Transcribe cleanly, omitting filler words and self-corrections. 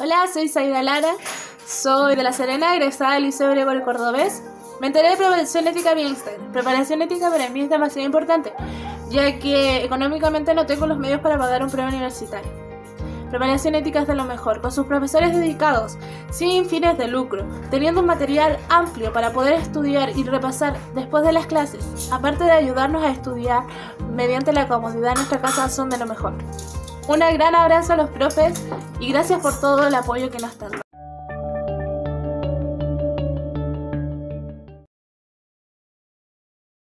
Hola, soy Zaida Lara, soy de La Serena, egresada del Liceo Gregorio Cordobés. Me enteré de preparación ética vía Instagram. Preparación ética para mí es demasiado importante, ya que económicamente no tengo los medios para pagar un premio universitario. Preparación ética es de lo mejor, con sus profesores dedicados, sin fines de lucro, teniendo un material amplio para poder estudiar y repasar después de las clases. Aparte de ayudarnos a estudiar mediante la comodidad de nuestra casa, son de lo mejor. Un gran abrazo a los profes y gracias por todo el apoyo que nos están dando.